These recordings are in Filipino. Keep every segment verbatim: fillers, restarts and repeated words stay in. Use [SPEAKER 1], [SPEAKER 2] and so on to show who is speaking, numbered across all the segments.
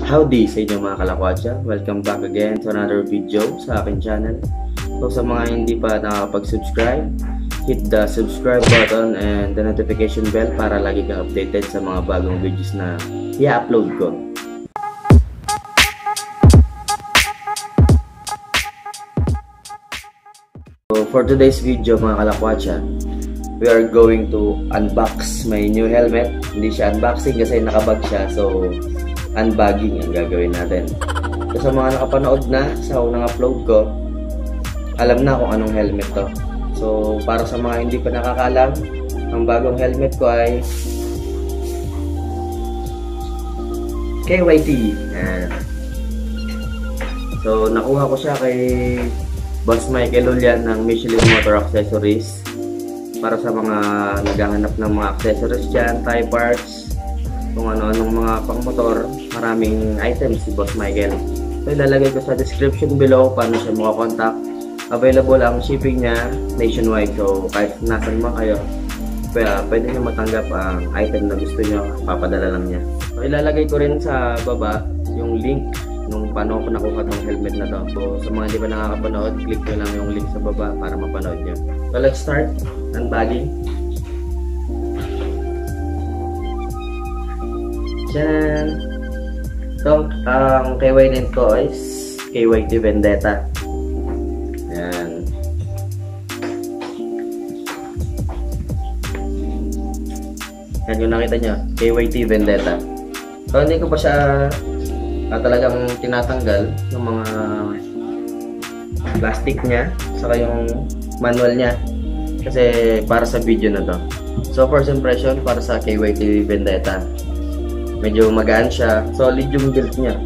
[SPEAKER 1] Howdy sa inyo mga kalakwatsa. Welcome back again to another video sa akin channel. So sa mga hindi pa nakakapag-subscribe, hit the subscribe button and the notification bell para lagi kang updated sa mga bagong videos na i-upload ko. So for today's video mga kalakwatsa, we are going to unbox my new helmet. Hindi siya unboxing kasi nakabag siya, so unbagging ang gagawin natin. So sa mga nakapanood na sa unang upload ko, alam na kung anong helmet to. So para sa mga hindi pa nakakalam, ang bagong helmet ko ay K Y T. Ayan. So nakuha ko siya kay Boss Michael Julian ng Michelin Motor Accessories. Para sa mga naghahanap ng mga accessories dyan, tie parts, kung ano-anong mga pang-motor, maraming items si Boss Michael. So ilalagay ko sa description below paano siya makakontakt. Available ang shipping niya nationwide, so kahit nasan man kayo, pwede nyo matanggap ang item na gusto nyo, papadala lang niya. So ilalagay ko rin sa baba yung link nung paano ko nakuha tong helmet na to. So sa mga hindi pa nakakapanood, click nyo lang yung link sa baba para mapanood nyo. So let's start unbagging. Diyan. So, ang K Y T ko is K Y T Vendetta. Ayan. Yan yung nakita nyo, K Y T Vendetta. So, hindi ko pa siya uh, talagang tinatanggal ng mga plastic niya, saka yung manual niya. Kasi para sa video na to. So, first impression para sa K Y T Vendetta. Medyo magaan siya. Solid yung build niya.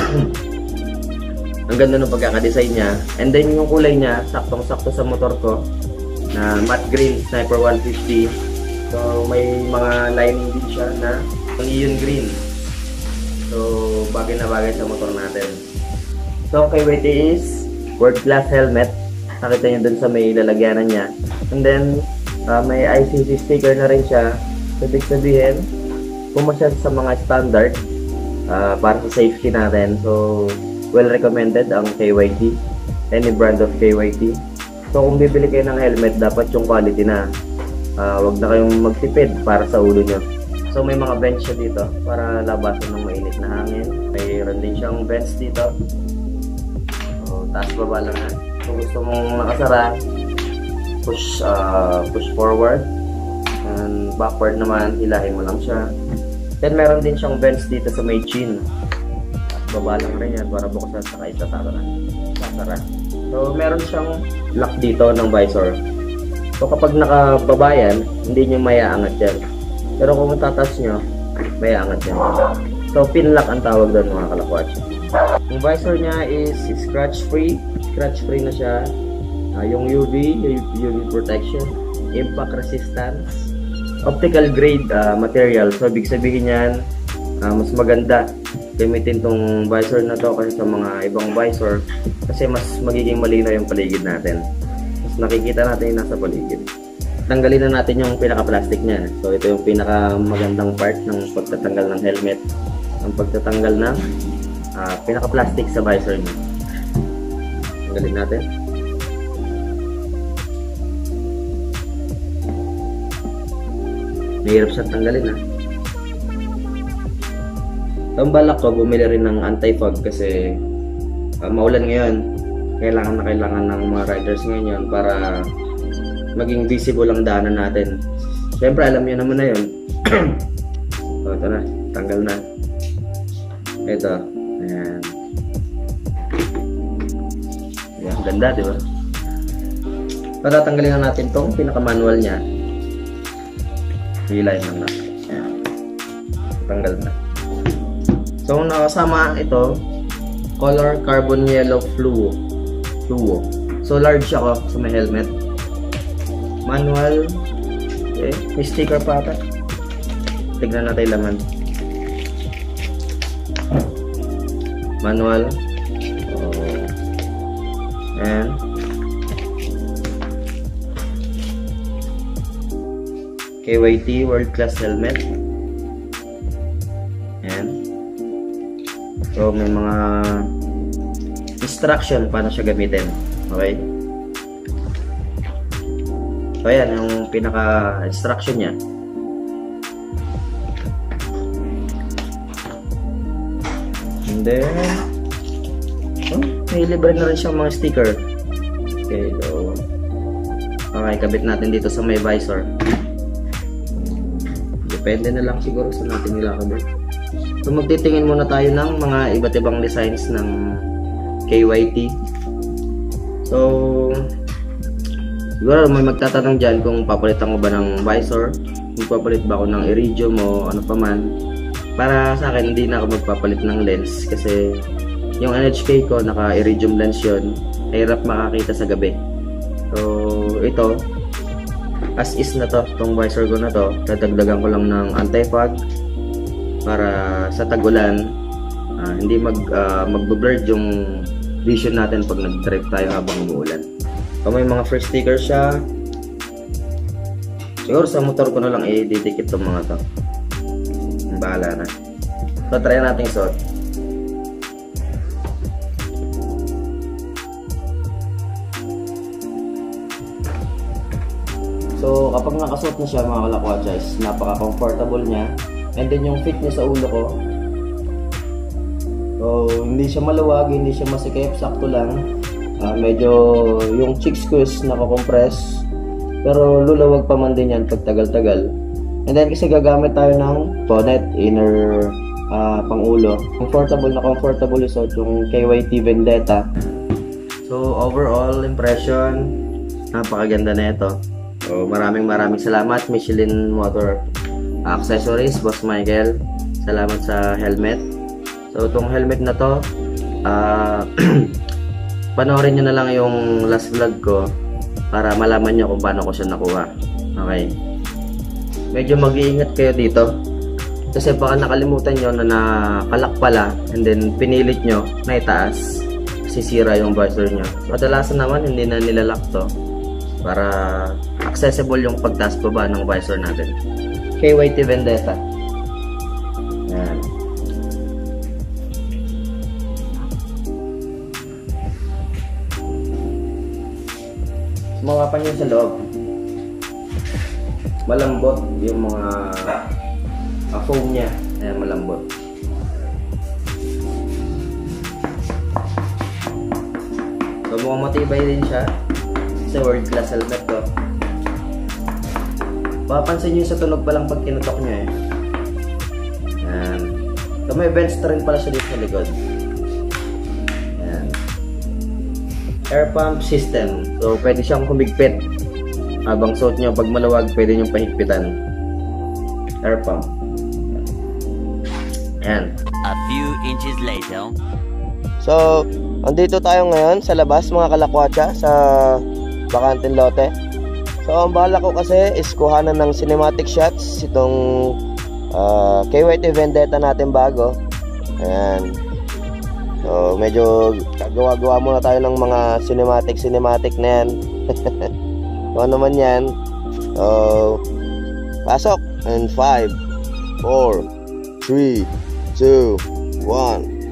[SPEAKER 1] Ang ganda ng pagkakadesign niya. And then yung kulay niya, saktong-sakto sa motor ko. Na matte green, Sniper one fifty. So may mga lining din siya na neon green. So bagay na bagay sa motor natin. So K Y T is world class helmet. Nakita nyo dun sa may lalagyanan niya. And then uh, may I C C sticker na rin siya. So ibig sabihin, pumasya sa mga standard uh, para sa safety natin. So, well recommended ang K Y T. Any brand of K Y T. So, kung bibili kayo ng helmet, dapat yung quality na. Uh, wag na kayong magtipid para sa ulo nyo. So, may mga vents siya dito para labasan ng mainit na hangin. Mayroon din siyang vents dito. So, taas baba lang yan. Kung gusto mong nakasara, push, uh, push forward. And backward naman, hilahin mo lang siya. Then meron din siyang vents dito sa may chin. Baba lang rin yan para buksan sa kayo sa tara. Sasara. So meron siyang lock dito ng visor. So kapag nakababa yan, hindi nyo mayaangat yan. Pero kung matatas nyo, mayaangat yan. So pin lock ang tawag doon mga kalakwatsa. Yung visor niya is scratch free. Scratch free na siya. Uh, yung U V, U V protection, impact resistance, optical grade uh, material. So ibig sabihin yan, uh, mas maganda gamitin tong visor na to kasi sa mga ibang visor kasi mas magiging malinaw yung paligid natin. Mas nakikita natin yung nasa paligid. Tanggalin na natin yung pinaka-plastic niya. So ito yung pinaka magandang part ng pagtatanggal ng helmet, ang pagtatanggal ng uh, pinaka-plastic sa visor niya. Tanggalin natin. Mahirap siyang tanggalin ha. So, ang balak ko, bumili rin ng anti-fog kasi uh, maulan ngayon. Kailangan na kailangan ng mga riders ngayon para maging visible ang daanan natin. Siyempre, alam niyo naman na yun. So, ito na. Tanggal na. Ito. Ayan. Ayan. Ganda, di ba? Patatanggalin na natin itong pinaka-manual niya. Hilahin lang na. Ayan. Tanggal na. So, nakasama ito, color carbon yellow fluo. Fluo. So, large ako sa may helmet. Manual. Okay. May sticker pa ata. Tignan natin yung laman. Manual. Oh. And K Y T World Class Helmet. Ayan. So may mga instruction paano siya gamitin. Okay? So ayan yung pinaka instruction niya. And then oh, may libre na rin siyang mga sticker. Okay, so okay, kabit natin dito sa may visor. Depende na lang siguro sa natin nilakabit. So magtitingin muna tayo ng mga iba't ibang designs ng K Y T. So siguro may magtatanong dyan kung papalitan ko ba ng visor, kung papalit ba ako ng iridium o ano pa man. Para sa akin hindi na ako magpapalit ng lens kasi yung N H K ko naka iridium lens yun, hirap makakita sa gabi. So ito as is na to, tong visor ko na to, dadagdagan ko lang ng anti-fog para sa tag-ulan uh, hindi mag uh, magbo-blurred yung vision natin pag nag-drive tayo habang umuulan. So may mga free sticker siya. Siguro sa motor ko na lang i-didikit tong mga to. Bahala na. So try natin suot. So kapag nakasuot na siya mga kalakwatsas, napaka-comfortable niya. And then yung fit niya sa ulo ko, so hindi siya maluwag, hindi siya masikip, sakto lang. Uh, medyo yung cheeks ko is nakakompress, pero lulawag pa man din yan pag tagal-tagal. And then kasi gagamit tayo ng bonnet, inner uh, pang-ulo. Comfortable na comfortable isuot yung K Y T Vendetta. So overall impression, napakaganda na ito. So maraming maraming salamat Michelin Motor Accessories, Boss Michael. Salamat sa helmet. So itong helmet na to, uh, panoorin nyo na lang yung last vlog ko para malaman nyo kung paano ko siya nakuha. Okay. Medyo mag-iingat kayo dito kasi baka nakalimutan nyo na nakalak pala and then pinilit nyo na itaas, sisira yung visor nyo. Kadalasan naman hindi na nilalak to para accessible yung pagtaas baba ng visor natin. K Y T Vendetta. Yan. Mga panyo sa loob, malambot yung mga uh, foam niya. Ayan, malambot. So mukhang matibay din siya sa world class helmet to. Papansin nyo sa tunog pa lang pag kinutok nyo eh. Ayan. So may vents na rin pala siya dito sa likod. Ayan. Air pump system. So pwede siyang humigpit habang suot nyo. Pag maluwag pwede nyo pahigpitan. Air pump. Ayan.
[SPEAKER 2] A few inches later.
[SPEAKER 3] So andito tayo ngayon sa labas mga kalakwatsa sa Bakanting Lote. So ang bala ko kasi is kuhanan ng cinematic shots itong uh, K Y T Vendetta natin bago. Ayan. So medyo gawa-gawa muna tayo ng mga cinematic cinematic na yan. So ano man yan. So pasok. And five, four, three, two, one.